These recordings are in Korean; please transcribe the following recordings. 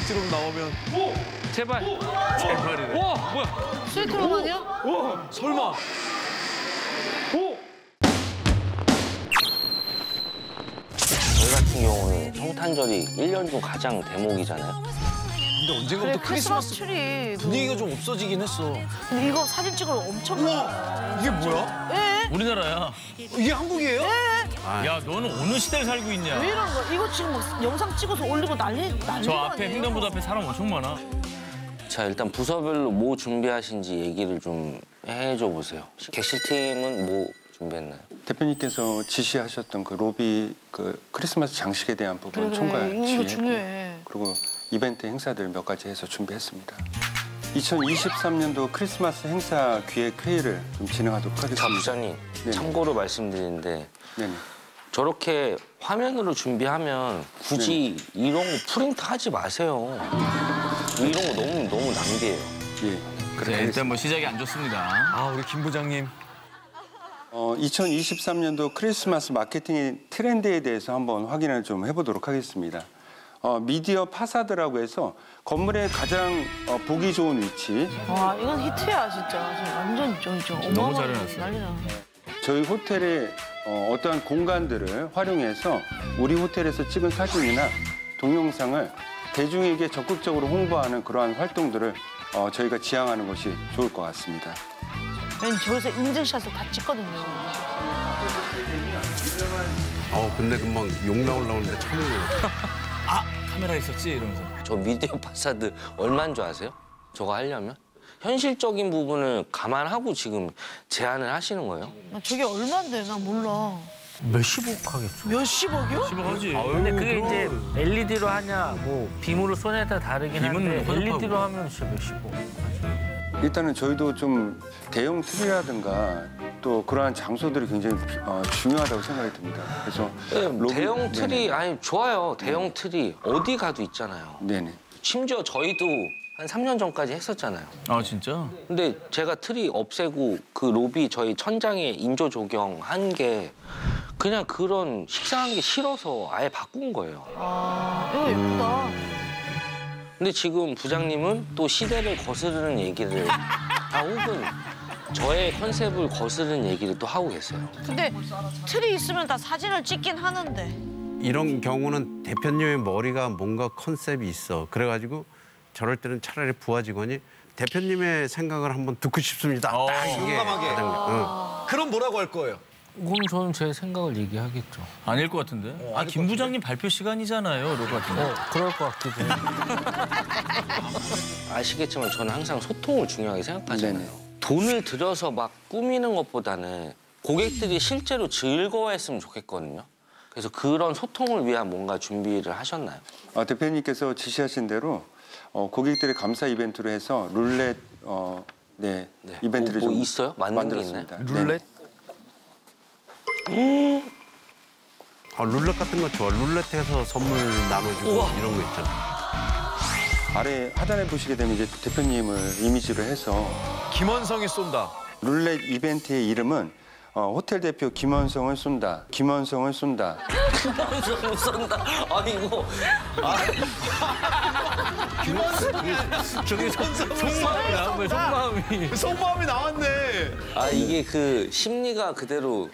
억지로 나오면. 제발. 제발이래. 와, 뭐야? 스위트룸 아니야? 와, 설마. 저희 같은 경우는 성탄절이 1년 중 가장 대목이잖아요. 근데 언젠가부터 그래, 크리스마스 트리. 분위기가 좀 없어지긴 했어. 근데 이거 사진 찍으러 엄청 많아. 이게 뭐야? 예? 우리나라야. 이게 한국이에요? 야, 너는 어느 시대를 살고 있냐? 왜 이런 거야? 이거 지금 막 영상 찍어서 올리고 난리 저 거 앞에 아니에요? 횡단보도 앞에 사람 엄청 많아. 자, 일단 부서별로 뭐 준비하신지 얘기를 좀 해줘 보세요. 객실팀은 뭐 준비했나요? 대표님께서 지시하셨던 그 로비 그 크리스마스 장식에 대한 부분 총괄 이거 지휘 중요해. 그리고 이벤트 행사들 몇 가지 해서 준비했습니다. 2023년도 크리스마스 행사 기획 회의를 좀 진행하도록 하겠습니다. 자, 부장님, 네네. 참고로 말씀드리는데 네네. 저렇게 화면으로 준비하면 굳이 이런 거 프린트 하지 마세요. 이런 거 너무 낭비예요. 예. 그래, 일단 뭐 시작이 안 좋습니다. 아, 우리 김 부장님. 2023년도 크리스마스 마케팅 트렌드에 대해서 한번 확인을 좀 해보도록 하겠습니다. 미디어 파사드라고 해서 건물의 가장 보기 좋은 위치. 와, 이건 히트야, 진짜. 지금 완전 좀 너무 어마어마하게 잘해놨어. 난리나. 저희 호텔의 어떠한 공간들을 활용해서 우리 호텔에서 찍은 사진이나 동영상을 대중에게 적극적으로 홍보하는 그러한 활동들을 저희가 지향하는 것이 좋을 것 같습니다. 왜냐면 저기서 인증샷을 다 찍거든요. 근데 금방 욕 나오려는데 참으려. 아, 카메라 있었지? 이러면서. 저 미디어 파사드 얼마인 줄 아세요? 저거 하려면? 현실적인 부분을 감안하고 지금 제안을 하시는 거예요? 저게 얼마인데? 나 몰라. 몇십억 하겠어. 몇십억이요? 10억 하지. 근데 그게 이제 LED로 하냐, 뭐 빔으로 쏘냐에 따라 다르긴 한데 빔은 LED로 하면 진짜 몇십억. 일단은 저희도 좀 대형 틀이라든가 또 그러한 장소들이 굉장히 중요하다고 생각이 듭니다. 그래서 대형 틀이 네네. 아니 좋아요. 대형 틀이 어디 가도 있잖아요. 네네. 심지어 저희도 한 3년 전까지 했었잖아요. 아, 진짜? 근데 제가 틀이 없애고 그 로비 저희 천장에 인조 조경한 게 그냥 그런 식상한 게 싫어서 아예 바꾼 거예요. 아, 이거 예쁘다. 근데 지금 부장님은 또 시대를 거스르는 얘기를 혹은 저의 컨셉을 거스르는 얘기를 또 하고 계세요. 근데 틀이 있으면 다 사진을 찍긴 하는데. 이런 경우는 대표님의 머리가 뭔가 컨셉이 있어. 그래가지고 저럴 때는 차라리 부하 직원이 대표님의 생각을 한번 듣고 싶습니다. 딱 이게 용감하게. 가장, 그럼 뭐라고 할 거예요? 그럼 저는 제 생각을 얘기하겠죠. 아닐 것 같은데? 아, 김 부장님 발표 시간이잖아요. 이럴 것 같은데. 그럴 것 같기도 해. 아시겠지만 저는 항상 소통을 중요하게 생각하잖아요. 네네. 돈을 들여서 막 꾸미는 것보다는 고객들이 실제로 즐거워했으면 좋겠거든요. 그래서 그런 소통을 위한 뭔가 준비를 하셨나요? 대표님께서 지시하신 대로 고객들의 감사 이벤트로 해서 룰렛 네. 이벤트를 뭐 좀 있어요? 만든 게 있나요? 만들었습니다. 룰렛? 룰렛 같은 거 좋아. 룰렛해서 선물 나눠주고 이런 거 있잖아. 아래 하단에 보시게 되면 이제 대표님을 이미지로 해서 김원성이 쏜다. 룰렛 이벤트의 이름은 호텔 대표 김원성을 쏜다. 김원성을 쏜다. 김원성을 쏜다. 아이고. 저기 속마음이야. 왜 속마음이. 속마음이 나왔네. 아 이게 그 심리가 그대로.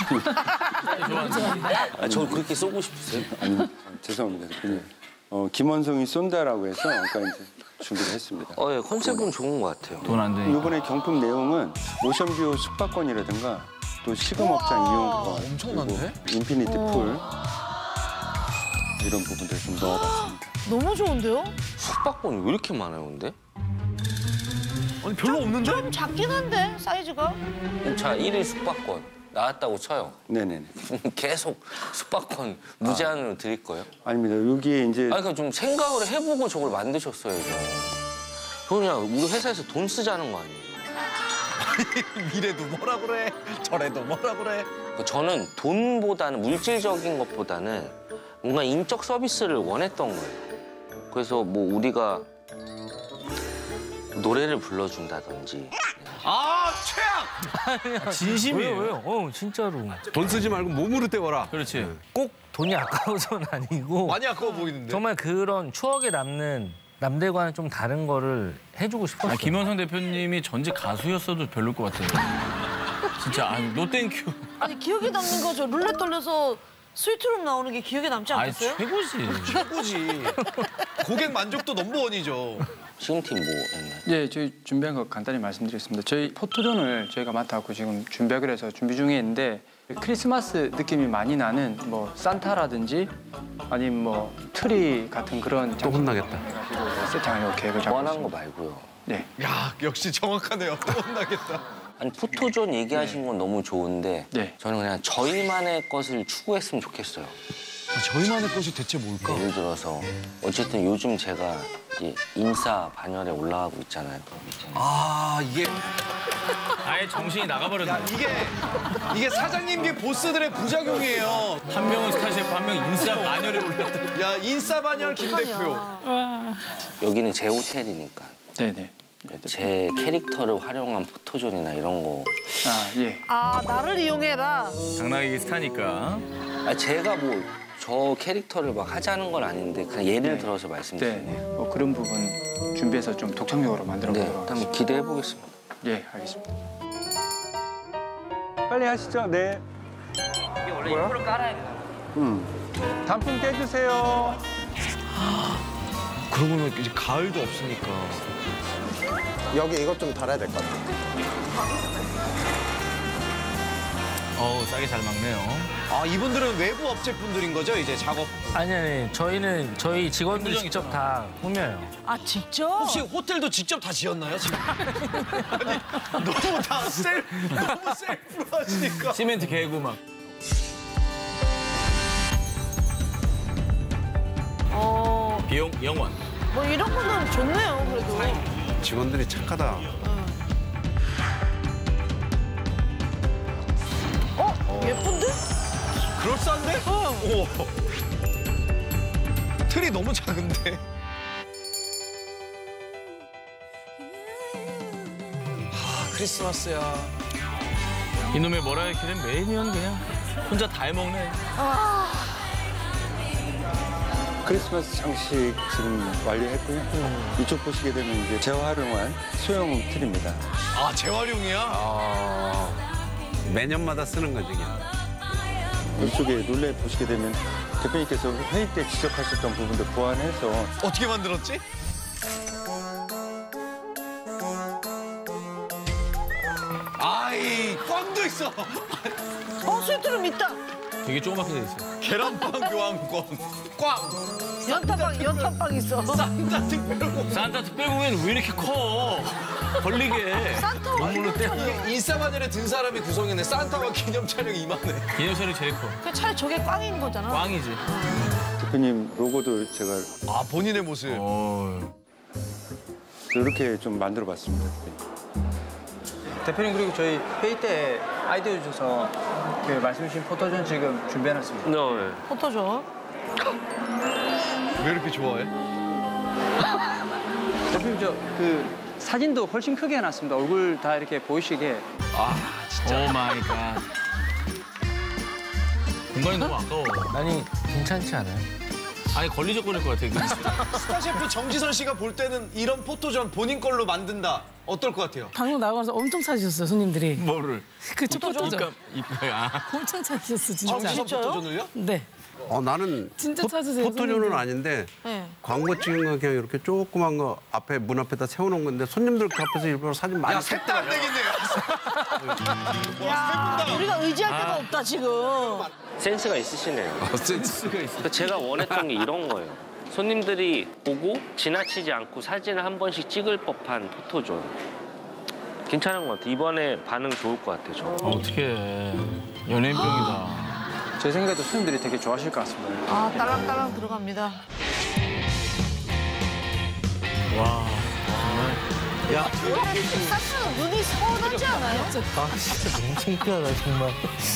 저 그렇게 쏘고 싶으세요? 아니, 죄송합니다, 대표님. 김원성이 쏜다라고 해서 아까 이제 준비를 했습니다. 예, 컨셉은 좋은 것 같아요. 돈 안 되니까. 이번에 경품 내용은 모션뷰 숙박권이라든가 또 시금업장 이용권, 엄청난데? 그리고 인피니티 풀 이런 부분들 좀 넣어봤습니다. 너무 좋은데요? 숙박권이 왜 이렇게 많아요, 근데? 아니 별로 없는데? 좀 작긴 한데, 사이즈가. 자, 1일 숙박권 나왔다고 쳐요. 네네네. 계속 숙박권 무제한으로 드릴 거예요? 아닙니다. 여기에 이제 그러니까 좀 생각을 해보고 저걸 만드셨어야죠. 그냥 우리 회사에서 돈 쓰자는 거 아니에요? 이래도 뭐라 그래, 저래도 뭐라 그래. 저는 돈보다는 물질적인 것보다는 뭔가 인적 서비스를 원했던 거예요. 그래서 뭐 우리가 노래를 불러준다든지. 아 최악! 진심이에요. 왜요? 진짜로. 돈 쓰지 말고 몸으로 때워라. 그렇지. 꼭 돈이 아까워서는 아니고 많이 아까워 보이는데. 정말 그런 추억에 남는 남들과는 좀 다른 거를 해주고 싶었어요. 김원성 대표님이 전직 가수였어도 별로일 것 같아요. 진짜 노 땡큐. 아니 기억에 남는 거죠. 룰렛 돌려서 스위트룸 나오는 게 기억에 남지 아니 않겠어요? 최고지. 최고지. 고객 만족도 넘버원이죠. 시음팀 뭐 했나요? 네, 저희 준비한 거 간단히 말씀드리겠습니다. 저희 포토존을 저희가 맡아갖고 지금 준비하기로 해서 준비 중에 있는데 크리스마스 느낌이 많이 나는 뭐 산타라든지 아니면 뭐 트리 같은 그런 또 혼나겠다. 해가지고 세팅하려고 계획을 잡고 원한 거 있습니다. 말고요. 네. 야 역시 정확하네요. 또 혼나겠다. 아니 포토존 얘기하신 건 너무 좋은데 네. 저는 그냥 저희만의 것을 추구했으면 좋겠어요. 저희만의 것이 대체 뭘까? 예를 들어서 어쨌든 요즘 제가 이제 인싸 반열에 올라가고 있잖아요. 아 이게 아예 정신이 나가버렸네. 이게 사장님계 보스들의 부작용이에요. 한 명은 스타셰프, 한 명은 인싸 마녀에 올랐다. 야 인싸반열 김 대표. 여기는 제 호텔이니까 네네. 제 캐릭터를 활용한 포토존이나 이런 거. 아, 예. 아 나를 이용해라. 당나귀 스타니까. 제가 뭐 저 캐릭터를 막 하자는 건 아닌데 그냥 예를 들어서 네, 말씀드리는 네. 거예요. 뭐 그런 부분 준비해서 좀 독창적으로 만들어 네, 보도록 한번 기대해 보겠습니다. 예, 알겠습니다. 빨리 하시죠. 네. 이게 원래 일부러 깔아야 돼. 단풍 떼주세요. 그러고 보면 이제 가을도 없으니까. 여기 이것 좀 달아야 될 것 같아. 싸게 잘 막네요. 아 이분들은 외부 업체 분들인 거죠 이제 작업. 아니 저희는 저희 직원들이 김부장이 직접 다 꾸며요. 아 직접? 혹시 호텔도 직접 다 지었나요 지금? 아니 너무 다 너무 셀프로 하시니까. 시멘트 개고 막. 비용 0원. 뭐 이런 거는 좋네요 그래도. 직원들이 착하다. 예쁜데? 그럴싸한데? 오. 틀이 너무 작은데. 크리스마스야. 이놈의 머라이어 캐리는 매년 그냥 혼자 다 해먹네. 크리스마스 장식 지금 완료했고요. 이쪽 보시게 되면 이제 재활용한 소형 틀입니다. 아 재활용이야? 매년마다 쓰는 거지. 그냥. 이쪽에 룰렛 보시게 되면 대표님께서 회의 때 지적하셨던 부분들 보완해서 어떻게 만들었지? 아이 꽝도 있어. 스위트룸 있다. 되게 조그맣게 돼 있어. 계란빵 교환권. 꽝. 연탄빵 있어. 산타 특별공. 산타 특별공연 왜 이렇게 커? 걸리게. 산타 눈물로 떼. 이게 인싸반열에 든 사람이 구성했네. 산타와 기념 촬영 이만해. 기념사를 제일 커. 그 차라리 저게 꽝인 거잖아. 꽝이지. 대표님 로고도 제가 아 본인의 모습. 이렇게 좀 만들어봤습니다. 대표님 그리고 저희 회의 때 아이디어 주셔서 그 말씀 주신 포토존 지금 준비해놨습니다. 네. 포토존. 왜 이렇게 좋아해? 대표님 저 그 사진도 훨씬 크게 해놨습니다. 얼굴 다 이렇게 보이시게. 오 마이 갓. 공간이 너무 아까워. 아니 괜찮지 않아요? 아니 걸리적거릴 것 같아. 스타셰프 정지선 씨가 볼 때는 이런 포토존 본인 걸로 만든다. 어떨 것 같아요? 방송 나가서 엄청 찾으셨어요, 손님들이. 뭐를? 그쵸, 포토존. 이뻐야. 엄청 찾으셨어, 진짜. 정지선 포토존을요? 네. 나는 진짜 찾으세요, 포토존은 손님들. 아닌데 네. 광고 찍은 거 그냥 이렇게 조그만 거 앞에 문 앞에다 세워놓은 건데 손님들 그 앞에서 일부러 사진 많이 야 색깔 안 되겠네요. 야 우리가 의지할 데가 없다 지금. 센스가 있으시네요. 센스가 있어. 그러니까 제가 원했던 게 이런 거예요. 손님들이 보고 지나치지 않고 사진을 한 번씩 찍을 법한 포토존. 괜찮은 것 같아요. 이번에 반응 좋을 것 같아요. 저. 어떡해. 연예인병이다. 제 생각에도 손님들이 되게 좋아하실 것 같습니다. 아 딸랑딸랑 들어갑니다. 와. 야, 사실은 눈이 서운하지 않아요? 아 진짜 너무 창피하다 정말.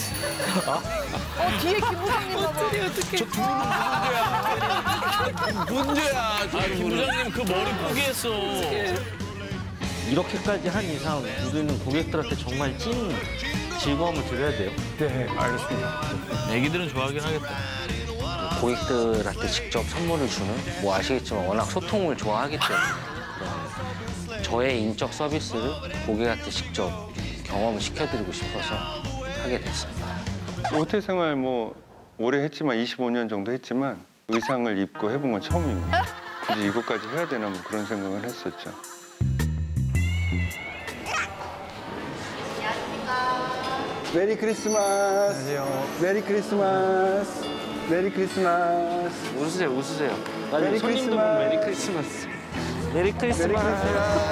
뒤에 김 부장님 봐봐. 문제야. 아, 김 부장님 그 머리 포기했어. 이렇게까지 한 이상 우리는 고객들한테 정말 찐 즐거움을 드려야 돼요. 네, 알겠습니다. 애기들은 좋아하긴 하겠다. 고객들한테 직접 선물을 주는 뭐 아시겠지만 워낙 소통을 좋아하기 때문에 저의 인적 서비스를 고객한테 직접 경험을 시켜드리고 싶어서 하게 됐습니다. 호텔 생활 뭐 오래 했지만 25년 정도 했지만 의상을 입고 해본 건 처음입니다. 굳이 이것까지 해야 되나 뭐 그런 생각을 했었죠. 메리 크리스마스. 안녕하세요. 메리 크리스마스. 메리 크리스마스. 웃으세요, 웃으세요. 메리 손님도 보면 메리 크리스마스. 메리 크리스마스.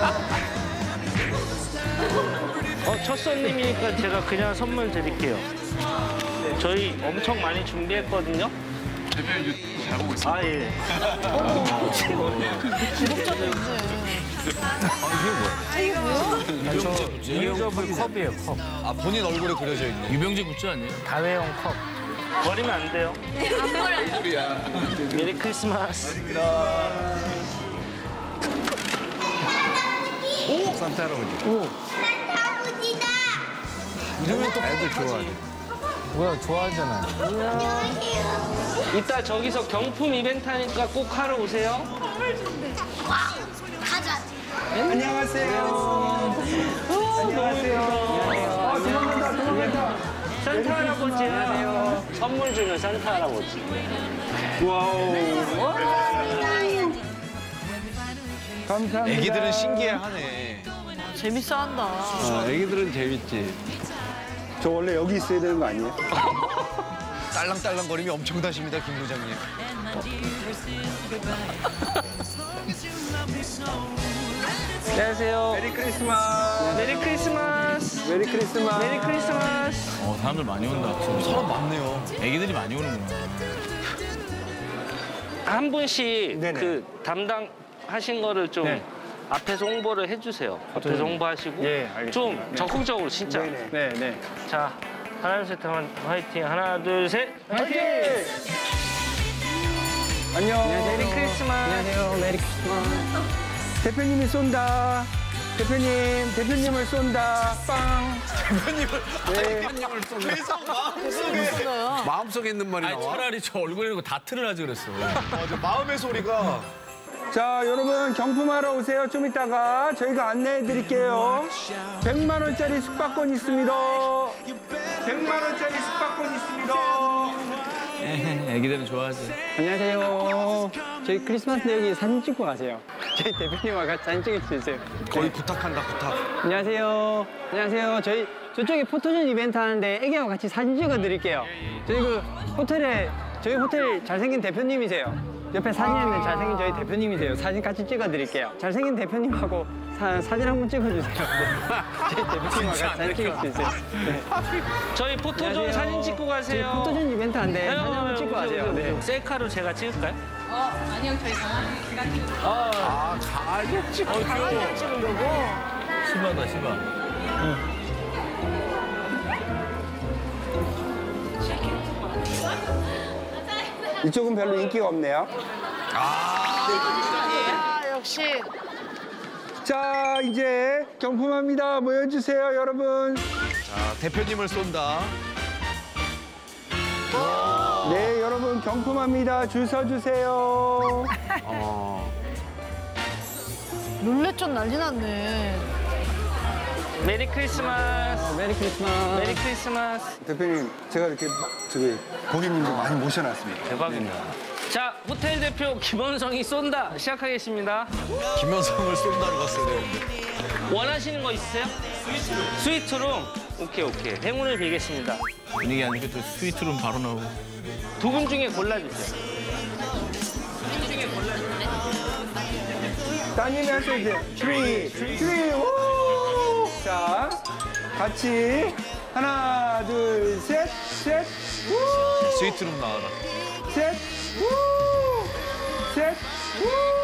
첫 손님이니까 제가 그냥 선물 드릴게요. 저희 엄청 많이 준비했거든요. 대표님 잘 보고 있습니다. 아, 예. 구독자도 있네. 유용접을 컵이에요, 컵. 아, 본인 얼굴에 그려져 있는. 유병재 굿즈 아니에요? 다회용 컵. 버리면 안 돼요. 메리 크리스마스. 산타 할아버지. 이러면 또 애들 좋아하지. 뭐야, 좋아하잖아. 이따 저기서 경품 이벤트 하니까 꼭 하러 오세요. 안녕하세요. 안녕하세요. 도망간다. 산타 할아버지예요. 선물 주는 산타 할아버지. 와우. 감사합니다. 애기들은 신기해하네. 재밌어한다. 아, 애기들은 재밌지. 저 원래 여기 있어야 되는 거 아니에요? 딸랑딸랑거림이 엄청 다십니다, 김 부장님. 안녕하세요. 메리 크리스마스. 메리 크리스마스. 메리 크리스마스. 메리 크리스마스. 사람들 많이 온다. 사람 많네요. 애기들이 많이 오는구나. 한 분씩 네네. 그 담당하신 거를 좀 네. 앞에서 홍보를 해주세요. 앞에서 홍보하시고 예, 알겠습니다. 좀 네. 적극적으로 진짜. 네, 네. 자, 하나 둘 셋 하면 화이팅. 하나 둘 셋. 화이팅. 안녕. 메리 크리스마스. 안녕하세요. 메리 크리스마스. 대표님이 쏜다. 대표님을 쏜다. 빵. 대표님을 계속 마음속에. 마음속에 있는 말이 아니, 나와. 차라리 저 얼굴에 이거 다트를 하지 그랬어. 저 마음의 소리가. 자, 여러분 경품하러 오세요. 좀 이따가 저희가 안내해 드릴게요. 100만 원짜리 숙박권 있습니다. 100만 원짜리 숙박권 있습니다. 애기들은 좋아하지. 안녕하세요. 저희 크리스마스인데 여기 사진 찍고 가세요. 저희 대표님과 같이 사진 찍을 수 있어요. 거의 부탁한다, 부탁. 안녕하세요. 안녕하세요. 저희 저쪽에 포토존 이벤트 하는데 애기하고 같이 사진 찍어 드릴게요. 저희 저희 호텔 잘생긴 대표님이세요. 옆에 사진에 있는 잘생긴 저희 대표님이세요. 사진 같이 찍어 드릴게요. 잘생긴 대표님하고 사진 한번 찍어주세요. 네. 저희 대표님과 같이 사진 찍을 수 있어요. 네. 저희 포토존 안녕하세요. 사진 찍고 가세요. 저희 포토존 이벤트 하는데 사진 한번 찍고 가세요. 네. 셀카로 제가 찍을까요? 아니요, 저희 강아지 강아지 찍으려고? 시바다, 시바. 이쪽은 별로 인기가 없네요. 아, 역시. 자, 이제 경품합니다. 모여주세요, 여러분. 자, 대표님을 쏜다. 네, 여러분 경품합니다. 줄 서주세요. 룰렛전 난리 났네. 메리 크리스마스. 메리 크리스마스. 메리 크리스마스. 대표님, 제가 이렇게 고객님들 많이 모셔놨습니다. 대박입니다. 자, 호텔 대표 김원성이 쏜다. 시작하겠습니다. 김현성을 쏜다로 갔어야 되는데. 원하시는 거 있으세요? 스위트룸. 오케이. 행운을 빌겠습니다. 분위기 안 좋게 또 스위트룸 바로 나오고. 두 분 중에 골라주세요. 따님이 하셔야 돼요. 3, 오! 자, 같이 하나, 둘, 셋, 우! 스위트룸 나와라. 셋, 우! 셋, 우!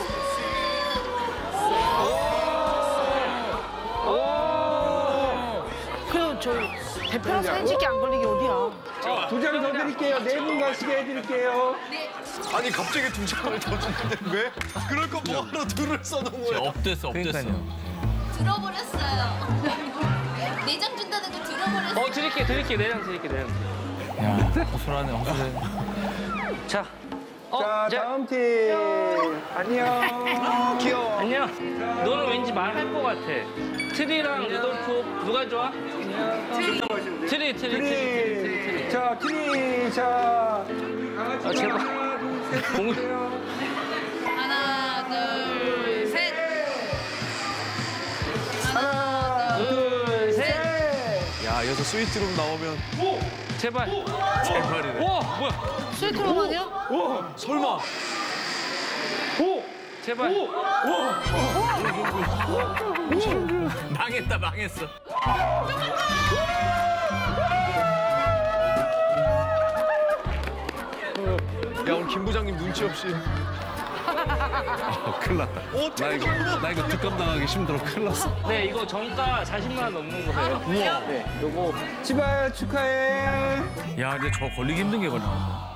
그럼 저희 대표랑 사진 찍기 안 걸리게 어디야? 2장 더 드릴게요. 4분 가시게 해드릴게요. 아니, 갑자기 2장을 더 주는데 왜? 그럴 거 뭐하러 둘을 써놓은 거야? 업됐어. 들어버렸어요. 내장 준다는 거 들어버렸어요. 드릴게요. 내장 드릴게요. 야, 허술하네, 허술해. 자, 자, 다음 팀. 안녕. 귀여워. 안녕. 너는 왠지 말할 것 같아. 트리랑 루돌프 누가 좋아? 트리. 자, 트리. 자. 아, 제발. 하나, 둘, 셋. 하나, 둘, 셋. 야, 여기서 스위트룸 나오면 제발. 제발이네. 와, 뭐야? 스위트룸 아니야? 설마. 제발. 망했다, 망했어. 야, 오늘 김 부장님 눈치 없이. 큰일 났다. 나 이거 득감 당하기 힘들어. 큰일 났어. 네, 이거 정가 40만 원 넘는 거예요. 네, 요거. 지발 축하해. 야, 근데 저 걸리기 힘든 게 걸린다.